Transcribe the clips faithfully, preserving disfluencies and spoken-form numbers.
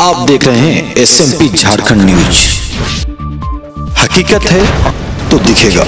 आप देख रहे हैं एसएमपी झारखंड न्यूज। हकीकत है तो दिखेगा।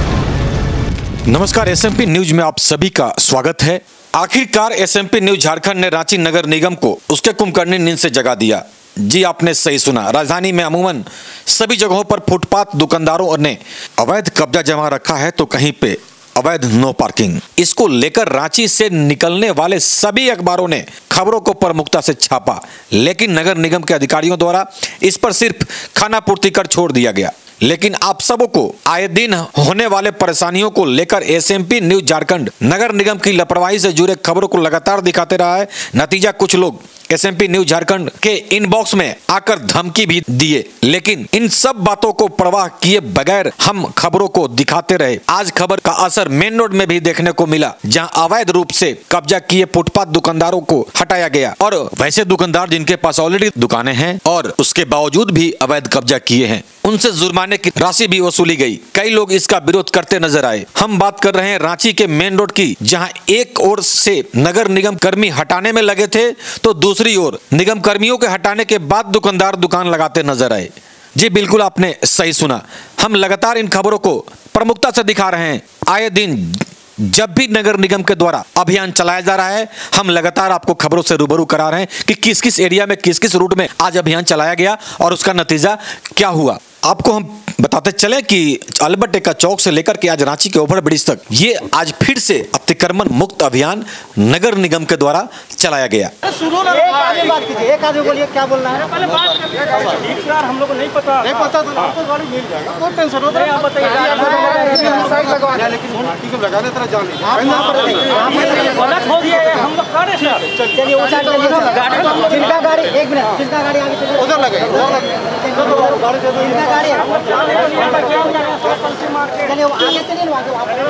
नमस्कार, एसएमपी न्यूज में आप सभी का स्वागत है। आखिरकार एसएमपी न्यूज झारखंड ने रांची नगर निगम को उसके कुंभकर्णी नींद से जगा दिया। जी, आपने सही सुना। राजधानी में अमूमन सभी जगहों पर फुटपाथ दुकानदारों ने अवैध कब्जा जमा रखा है, तो कहीं पे अवैध नो पार्किंग। इसको लेकर रांची से निकलने वाले सभी अखबारों ने खबरों को प्रमुखता से छापा, लेकिन नगर निगम के अधिकारियों द्वारा इस पर सिर्फ खानापूर्ति कर छोड़ दिया गया। लेकिन आप सबों को आए दिन होने वाले परेशानियों को लेकर एसएमपी न्यूज झारखंड नगर निगम की लापरवाही से जुड़े खबरों को लगातार दिखाते रहा है। नतीजा, कुछ लोग एसएमपी न्यूज झारखंड के इनबॉक्स में आकर धमकी भी दिए, लेकिन इन सब बातों को परवाह किए बगैर हम खबरों को दिखाते रहे। आज खबर का असर मेन रोड में भी देखने को मिला, जहां अवैध रूप से कब्जा किए फुटपाथ दुकानदारों को हटाया गया और वैसे दुकानदार जिनके पास ऑलरेडी दुकानें हैं और उसके बावजूद भी अवैध कब्जा किए हैं, उनसे जुर्माने की राशि भी वसूली गई। कई लोग इसका विरोध करते नजर आए। हम बात कर रहे हैं रांची के मेन रोड की, जहां एक ओर से नगर निगम कर्मी हटाने में लगे थे, तो दूसरी ओर निगम कर्मियों के हटाने के बाद दुकानदार दुकान लगाते नजर आए। जी बिल्कुल, आपने सही सुना। हम लगातार इन खबरों को प्रमुखता से दिखा रहे हैं। आए दिन जब भी नगर निगम के द्वारा अभियान चलाया जा रहा है, हम लगातार आपको खबरों से रूबरू करा रहे हैं कि किस किस एरिया में, किस किस रूट में आज अभियान चलाया गया और उसका नतीजा क्या हुआ। आपको हम बताते चले कि अल्बर्ट एक्का चौक से लेकर के आज रांची के ओवरब्रिज तक ये आज फिर से अतिक्रमण मुक्त अभियान नगर निगम के द्वारा चलाया गया। सुनो ना, एक आगे बात कीजिए, एक आगे बोलिए, क्या बोलना है? पहले बात करिए सर, हम लोग को नहीं पता नहीं पता तो आपको गाड़ी मिल जाएगा, कोई टेंशन होता है। आप बताइए, साइड लगवा दिया, लेकिन ठीक है, लगा दे तेरा जान लीजिए, गलत हो गया है। हम लोग करे सर, चलिए वो साइड चलिए। गाड़ी जिनका गाड़ी, एक मिनट, जिनका गाड़ी आगे चलिए, उधर लगे, उधर लगे गाड़ी दे दो। जिनका गाड़ी चलिए वो आगे चलिए ना,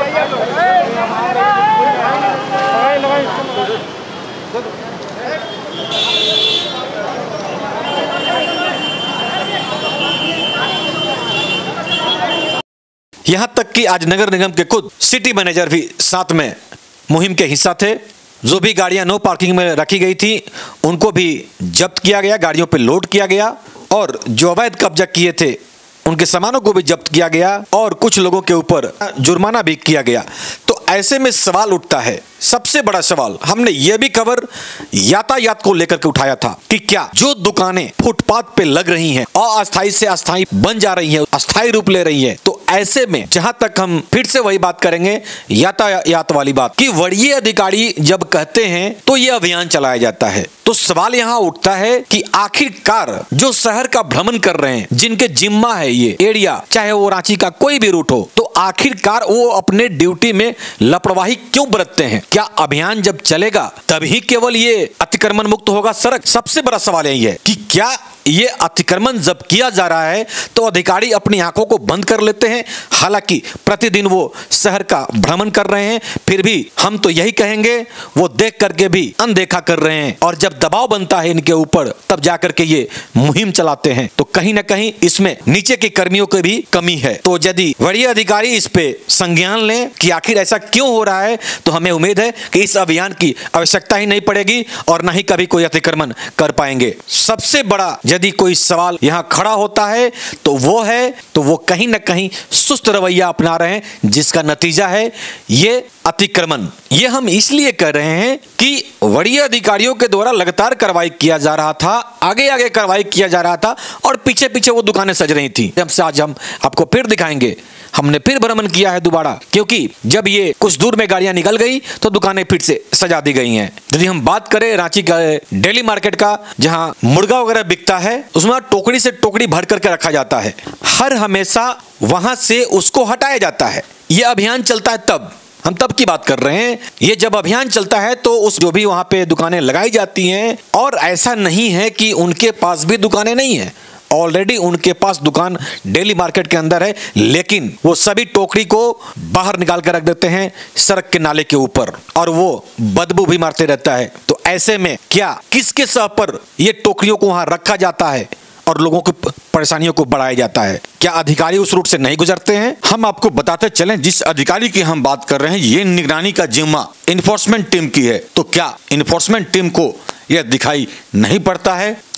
यहां तक कि आज नगर निगम के खुद सिटी मैनेजर भी साथ में मुहिम के हिस्सा थे। जो भी गाड़ियां नो पार्किंग में रखी गई थी उनको भी जब्त किया गया, गाड़ियों पे लोड किया गया और जो अवैध कब्जा किए थे उनके सामानों को भी जब्त किया गया और कुछ लोगों के ऊपर जुर्माना भी किया गया। तो ऐसे में सवाल उठता है, सबसे बड़ा सवाल, हमने यह भी खबर यातायात को लेकर के उठाया था कि क्या जो दुकानें फुटपाथ पे लग रही हैं अस्थायी से अस्थायी बन जा रही हैं, अस्थायी रूप ले रही हैं, तो ऐसे में जहां तक हम फिर से वही बात करेंगे, यातायात वाली बात, कि वरीय अधिकारी जब कहते हैं तो यह अभियान चलाया जाता है। तो सवाल यहां उठता है कि आखिरकार जो शहर का भ्रमण कर रहे हैं, जिनके जिम्मा है ये एरिया, चाहे वो रांची का कोई भी रूट हो, तो आखिरकार वो अपने ड्यूटी में लापरवाही क्यों बरतते हैं? क्या अभियान जब चलेगा तभी केवल ये अतिक्रमण मुक्त होगा सड़क? सबसे बड़ा सवाल यही है कि क्या ये अतिक्रमण जब किया जा रहा है तो अधिकारी अपनी आंखों को बंद कर लेते हैं? हालांकि प्रतिदिन वो शहर का भ्रमण कर रहे हैं, फिर भी हम तो यही कहेंगे वो देख करके भी अनदेखा कर रहे हैं और जब दबाव बनता है इनके ऊपर तब जाकर के ये मुहिम चलाते हैं। तो कहीं ना कहीं इसमें नीचे के कर्मियों की भी कमी है। तो यदि वरीय अधिकारी इस पे संज्ञान लें कि आखिर ऐसा क्यों हो रहा है, तो हमें उम्मीद है कि इस अभियान की आवश्यकता ही नहीं पड़ेगी और न ही कभी कोई अतिक्रमण कर पाएंगे। सबसे बड़ा यदि कोई सवाल यहां खड़ा होता है तो वो है, तो वो कहीं ना कहीं सुस्त रवैया अपना रहे हैं, जिसका नतीजा है ये अतिक्रमण। ये हम इसलिए कर रहे हैं कि वरीय अधिकारियों के द्वारा लगातार कार्रवाई किया जा रहा था, आगे आगे कार्रवाई किया जा रहा था और पीछे पीछे वो दुकानें सज रही थी। हमसे आज हम आपको फिर दिखाएंगे, हमने फिर भ्रमण किया है दोबारा, क्योंकि जब ये कुछ दूर में गाड़ियां निकल गई तो दुकानें फिर से सजा दी गई हैं। यदि हम बात करें रांची का डेली मार्केट का, जहां मुर्गा वगैरह बिकता है, उसमें टोकरी से टोकरी भर करके रखा जाता है, हर हमेशा वहां से उसको हटाया जाता है। यह अभियान चलता है तब, हम तब की बात कर रहे हैं, ये जब अभियान चलता है तो उस जो भी वहां पे दुकानें लगाई जाती हैं, और ऐसा नहीं है कि उनके पास भी दुकानें नहीं है, ऑलरेडी उनके पास दुकान डेली मार्केट के अंदर है, लेकिन वो सभी टोकरी को बाहर निकाल कर रख देते हैं सड़क के नाले के ऊपर और वो बदबू भी मारते रहता है। तो ऐसे में क्या किसके सह पर ये टोकरियों को वहां रखा जाता है और लोगों की परेशानियों को बढ़ाया जाता है? क्या अधिकारी उस रूट से नहीं गुजरते हैं? हम आपको बताते चलें, जिस अधिकारी की हम बात कर रहे हैं, ये निगरानी का जिम्मा इन्फोर्समेंट टीम की है। तो क्या इन्फोर्समेंट टीम को यह दिखाई नहीं पड़ता है?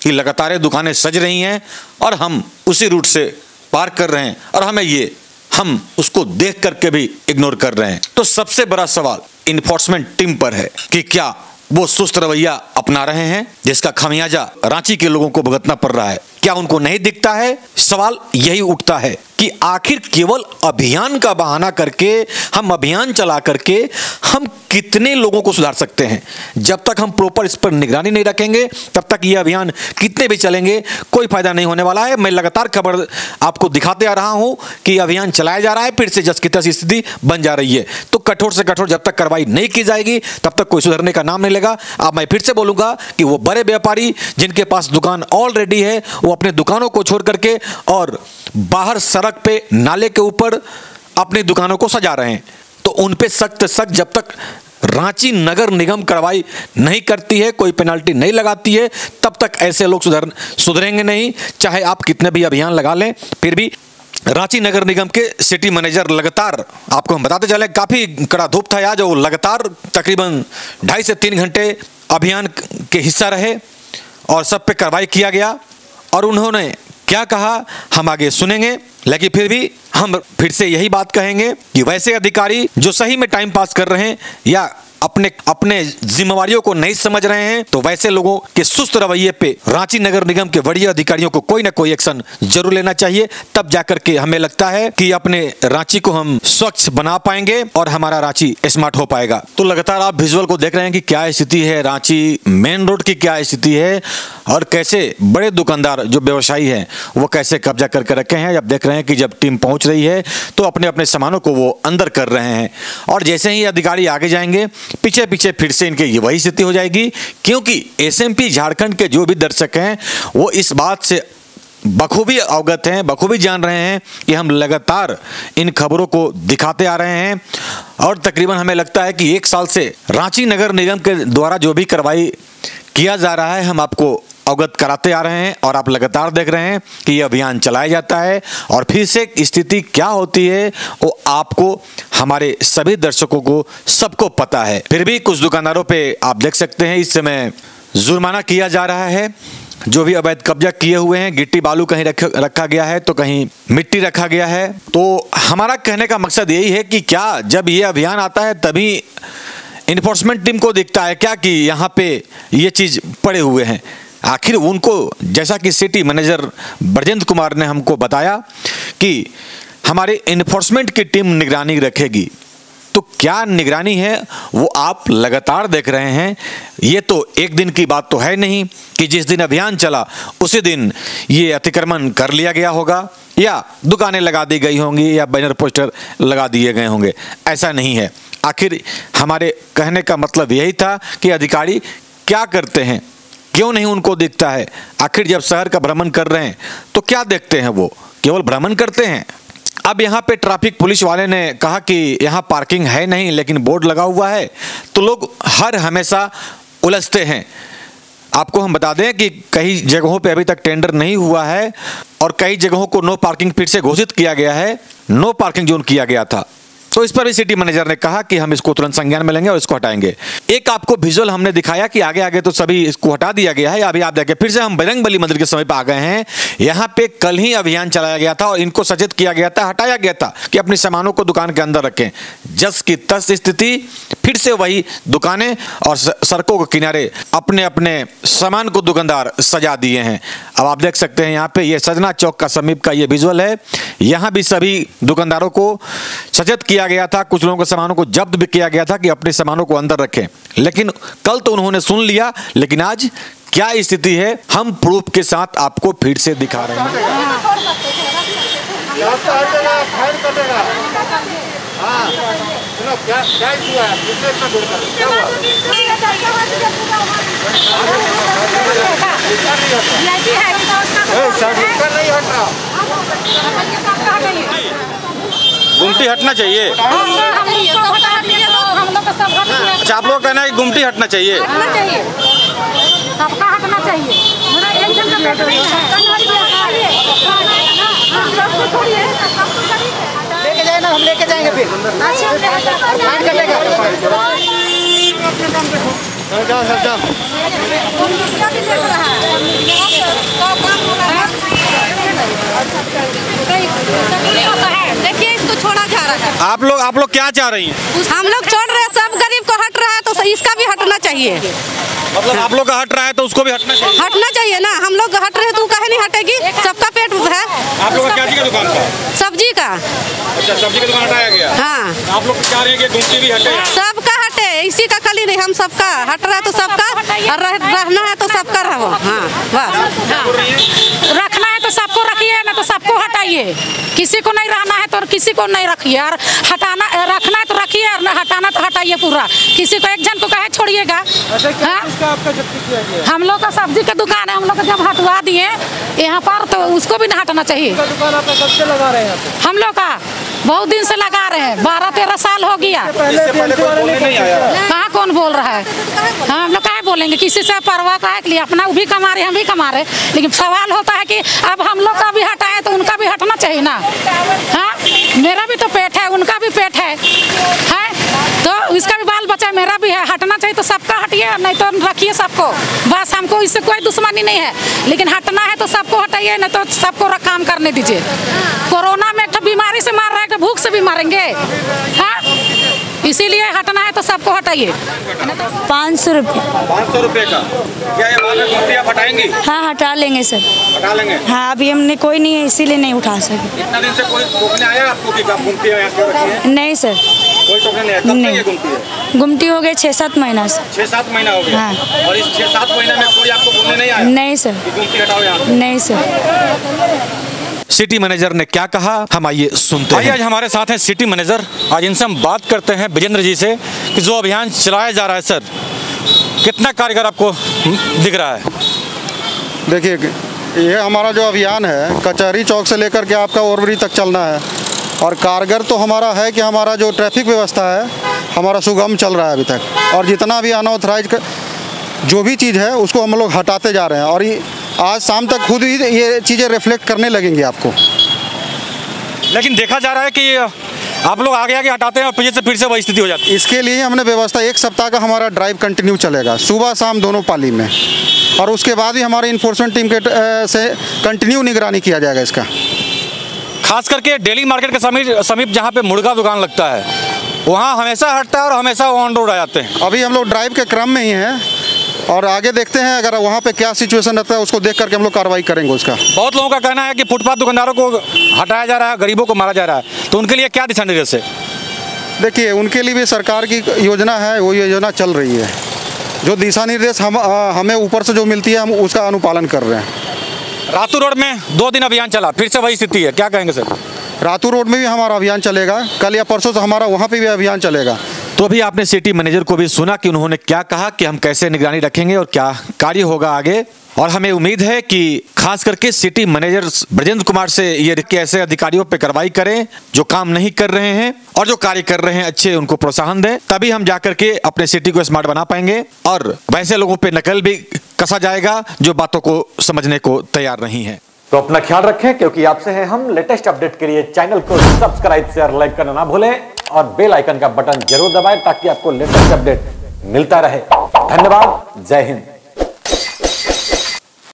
कि लगातार ये दुकानें सज रही हैं और हम उसी रूट से पार कर रहे हैं और हमें ये हम उसको देख करके भी इग्नोर कर रहे हैं। तो सबसे बड़ा सवाल इन्फोर्समेंट टीम पर है कि क्या वो सुस्त रवैया अपना रहे हैं जिसका खमियाजा रांची के लोगों को भुगतना पड़ रहा है। क्या उनको नहीं दिखता है? सवाल यही उठता है कि आखिर केवल अभियान का बहाना करके हम अभियान चला करके हम कितने लोगों को सुधार सकते हैं। जब तक हम प्रॉपर इस पर निगरानी नहीं रखेंगे तब तक ये अभियान कितने भी चलेंगे कोई फायदा नहीं होने वाला है। मैं लगातार खबर आपको दिखाते आ रहा हूं कि अभियान चलाया जा रहा है, फिर से जस की तस स्थिति बन जा रही है। तो कठोर से कठोर जब तक कार्रवाई नहीं की जाएगी तब तक कोई सुधरने का नाम नहीं लेगा। अब मैं फिर से बोलूंगा कि वो बड़े व्यापारी जिनके पास दुकान ऑलरेडी है वो अपने दुकानों को छोड़ करके और बाहर सड़क पे नाले के ऊपर अपनी दुकानों को सजा रहे हैं, तो उन पे सख्त सख्त जब तक रांची नगर निगम कार्रवाई नहीं करती है, कोई पेनल्टी नहीं लगाती है, तब तक ऐसे लोग सुधर सुधरेंगे नहीं। चाहे आप कितने भी अभियान लगा लें, फिर भी रांची नगर निगम के सिटी मैनेजर लगातार, आपको हम बताते चले, काफी कड़ा धूप था आज, वो लगातार तकरीबन ढाई से तीन घंटे अभियान के हिस्सा रहे और सब पे कार्रवाई किया गया। और उन्होंने क्या कहा हम आगे सुनेंगे, लेकिन फिर भी हम फिर से यही बात कहेंगे कि वैसे अधिकारी जो सही में टाइम पास कर रहे हैं या अपने अपने जिम्मेवारियों को नहीं समझ रहे हैं, तो वैसे लोगों के सुस्त रवैये पे रांची नगर निगम के वरीय अधिकारियों को कोई ना कोई एक्शन जरूर लेना चाहिए। तब जाकर के हमें लगता है कि अपने रांची को हम स्वच्छ बना पाएंगे और हमारा रांची स्मार्ट हो पाएगा। तो लगातार आप विजुअल को देख रहे हैं कि क्या स्थिति है रांची मेन रोड की, क्या स्थिति है और कैसे बड़े दुकानदार जो व्यवसायी हैं वो कैसे कब्जा करके रखे हैं। जब देख रहे हैं कि जब टीम पहुंच रही है तो अपने अपने सामानों को वो अंदर कर रहे हैं और जैसे ही अधिकारी आगे जाएंगे पीछे पीछे फिर से इनके ये वही स्थिति हो जाएगी, क्योंकि एसएमपी झारखंड के जो भी दर्शक हैं वो इस बात से बखूबी अवगत हैं, बखूबी जान रहे हैं कि हम लगातार इन खबरों को दिखाते आ रहे हैं और तकरीबन हमें लगता है कि एक साल से रांची नगर निगम के द्वारा जो भी कार्रवाई किया जा रहा है हम आपको अवगत कराते आ रहे हैं और आप लगातार देख रहे हैं कि यह अभियान चलाया जाता है और फिर से स्थिति क्या होती है वो आपको, हमारे सभी दर्शकों को, सबको पता है। फिर भी कुछ दुकानदारों पे आप देख सकते हैं इस समय जुर्माना किया जा रहा है। जो भी अवैध कब्जा किए हुए हैं, गिट्टी बालू कहीं रख, रखा गया है तो कहीं मिट्टी रखा गया है। तो हमारा कहने का मकसद यही है कि क्या जब ये अभियान आता है तभी इन्फोर्समेंट टीम को दिखता है क्या कि यहाँ पे ये चीज़ पड़े हुए हैं। आखिर उनको, जैसा कि सिटी मैनेजर ब्रजेंद्र कुमार ने हमको बताया कि हमारे इन्फोर्समेंट की टीम निगरानी रखेगी, तो क्या निगरानी है वो आप लगातार देख रहे हैं। ये तो एक दिन की बात तो है नहीं कि जिस दिन अभियान चला उसी दिन ये अतिक्रमण कर लिया गया होगा या दुकानें लगा दी गई होंगी या बैनर पोस्टर लगा दिए गए होंगे, ऐसा नहीं है। आखिर हमारे कहने का मतलब यही था कि अधिकारी क्या करते हैं, क्यों नहीं उनको दिखता है। आखिर जब शहर का भ्रमण कर रहे हैं तो क्या देखते हैं, वो केवल भ्रमण करते हैं। अब यहाँ पे ट्रैफिक पुलिस वाले ने कहा कि यहाँ पार्किंग है नहीं लेकिन बोर्ड लगा हुआ है, तो लोग हर हमेशा उलझते हैं। आपको हम बता दें कि कई जगहों पे अभी तक टेंडर नहीं हुआ है और कई जगहों को नो पार्किंग फिर से घोषित किया गया है, नो पार्किंग जोन किया गया था। तो इस पर भी सिटी मैनेजर ने कहा कि हम इसको तुरंत संज्ञान में लेंगे और इसको हटाएंगे। एक आपको विजुअल हमने दिखाया कि आगे आगे तो सभी इसको हटा दिया गया है। अभी आप देखें फिर से हम बजरंगबली मंदिर के समय पर आ गए हैं। यहाँ पे कल ही अभियान चलाया गया था और इनको सचेत किया गया था, हटाया गया था कि अपने सामानों को दुकान के अंदर रखें। जस की तस स्थिति, फिर से वही दुकानें और सड़कों के किनारे अपने अपने सामान को दुकानदार सजा दिए हैं। अब आप देख सकते हैं यहाँ पे ये सजना चौक का समीप का ये विजुअल है। यहाँ भी सभी दुकानदारों को सचेत किया गया था, कुछ लोगों के सामानों को जब्त भी किया गया था कि अपने सामानों को अंदर रखें, लेकिन कल तो उन्होंने सुन लिया, लेकिन आज क्या स्थिति है हम प्रूफ के साथ आपको फिर से दिखा रहे हैं। गुमटी हटना चाहिए। अच्छा, आप लोग कहना है कि गुमटी हटना चाहिए। सबका हटना चाहिए। लेके जाए ना, हम लेके जाएंगे फिर। जाओ जाओ। आप लोग आप लोग क्या चाह रही हैं? हम लोग छोड़ रहे हैं, सब गरीब को हट रहा है तो इसका भी हटना चाहिए। मतलब आप लोग का हट रहा है तो उसको भी हटना चाहिए। हटना चाहिए ना, हम लोग हट रहे हैं तो काहे नहीं हटेगी? सबका पेट है। आप लोग का क्या चीज का दुकान था? सब्जी का। अच्छा, सब्जी का दुकान हटाया गया। हाँ, आप लोग चाह रहे हैं कि गुमटी भी हटे? सबका हटे, इसी का खाली नहीं, हम सबका हट रहा है तो सबका, और रह, रहना है तो सबका रहो। हाँ बस, हाँ। रखना है तो सबको रखिए, ना तो सबको हटाइए। किसी को नहीं रहना है तो किसी को नहीं रखिए, और हटाना रखना है तो रखिए, और हटाना तो हटाइए पूरा। किसी को एक जन को कहे छोड़िएगा। हम लोग का सब्जी का दुकान है, हम लोग जब हटवा दिए यहाँ पर तो उसको भी नहीं हटाना चाहिए। दुकान आप कब से लगा रहे हैं? हम लोग का बहुत दिन से लगा रहे हैं, बारह तेरह साल हो गया। कहाँ कौन बोल रहा है? हाँ, हम लोग काहे बोलेंगे? किसी से परवाह काहे के लिए? अपना भी कमा रहे, हम भी कमा रहे, लेकिन सवाल होता है कि अब हम लोग का भी हटाए तो उनका भी हटना चाहिए ना। हाँ, मेरा भी तो पेट है, उनका भी पेट है, है तो इसका भी बाल बच्चा मेरा भी है। हटना चाहिए तो सबका हटिए, नहीं तो रखिए सबको। बस हमको इससे कोई दुश्मनी नहीं है, लेकिन हटना है तो सबको हटाइए, नहीं तो सबको काम करने दीजिए। कोरोना में एक बीमारी से मार रहा है, भूख से भी मारेंगे। हाँ, इसीलिए हटना है तो सबको हटाइए। पाँच सौ रुपये। पाँच सौ रुपये का क्या ये बात है? गुमटी आप हटाएंगी? हाँ, हटा लेंगे सर। हटा लेंगे? हाँ, अभी हमने कोई नहीं है इसीलिए नहीं उठा सके। इतना दिन से कोई टोकने आया आपको कि आप गुमटी यहाँ क्यों रखी है? नहीं सर, कोई टोकने नहीं आया। कब से ये गुमटी है? गुमटी हो गए छः सात महीना से। छः सात महीना हो गया। हाँ। और इस छः सात महीने में कोई आपको बोलने नहीं आया? नहीं सर। कि गुमटी हटाओ यहाँ से? नहीं सर। सिटी मैनेजर ने क्या कहा, हम आइए सुनते हैं। आज हमारे साथ हैं सिटी मैनेजर। आज इनसे हम बात करते हैं विजेंद्र जी से कि जो अभियान चलाया जा रहा है सर, कितना कारगर आपको दिख रहा है? देखिए, ये हमारा जो अभियान है कचहरी चौक से लेकर के आपका ओवरब्रिज तक चलना है, और कारगर तो हमारा है कि हमारा जो ट्रैफिक व्यवस्था है हमारा सुगम चल रहा है अभी तक, और जितना भी अनऑथराइज जो भी चीज़ है उसको हम लोग हटाते जा रहे हैं, और ये आज शाम तक खुद ही ये चीज़ें रिफ्लेक्ट करने लगेंगी आपको। लेकिन देखा जा रहा है कि आप लोग आगे आगे हटाते हैं और पीछे से फिर से वही स्थिति हो जाती है। इसके लिए हमने व्यवस्था, एक सप्ताह का हमारा ड्राइव कंटिन्यू चलेगा, सुबह शाम दोनों पाली में, और उसके बाद ही हमारी इन्फोर्समेंट टीम के से कंटिन्यू निगरानी किया जाएगा इसका। खास करके डेली मार्केट के समीप समीप जहाँ पे मुर्गा दुकान लगता है वहाँ हमेशा हटता है और हमेशा ऑन रोड आ जाते हैं। अभी हम लोग ड्राइव के क्रम में ही हैं, और आगे देखते हैं अगर वहाँ पे क्या सिचुएशन रहता है उसको देख करके हम लोग कार्रवाई करेंगे उसका। बहुत लोगों का कहना है कि फुटपाथ दुकानदारों को हटाया जा रहा है, गरीबों को मारा जा रहा है, तो उनके लिए क्या दिशा निर्देश है? देखिए, उनके लिए भी सरकार की योजना है, वो योजना चल रही है। जो दिशा निर्देश हम हमें ऊपर से जो मिलती है हम उसका अनुपालन कर रहे हैं। रातू रोड में दो दिन अभियान चला, फिर से वही स्थिति है, क्या कहेंगे सर? रातू रोड में भी हमारा अभियान चलेगा, कल या परसों से हमारा वहाँ पे भी अभियान चलेगा। तो अभी आपने सिटी मैनेजर को भी सुना कि उन्होंने क्या कहा कि हम कैसे निगरानी रखेंगे और क्या कार्य होगा आगे, और हमें उम्मीद है कि खास करके सिटी मैनेजर ब्रजेंद्र कुमार से ये कि ऐसे अधिकारियों पे कार्रवाई करें जो काम नहीं कर रहे हैं, और जो कार्य कर रहे हैं अच्छे उनको प्रोत्साहन दें, तभी हम जाकर के अपने सिटी को स्मार्ट बना पाएंगे, और वैसे लोगों पे नकल भी कसा जाएगा जो बातों को समझने को तैयार नहीं है। तो अपना ख्याल रखें, क्योंकि आपसे हैं हम। लेटेस्ट अपडेट के लिए चैनल को सब्सक्राइब शेयर लाइक करना ना भूलें, और बेल आइकन का बटन जरूर दबाएं ताकि आपको लेटेस्ट अपडेट मिलता रहे। धन्यवाद, जय हिंद।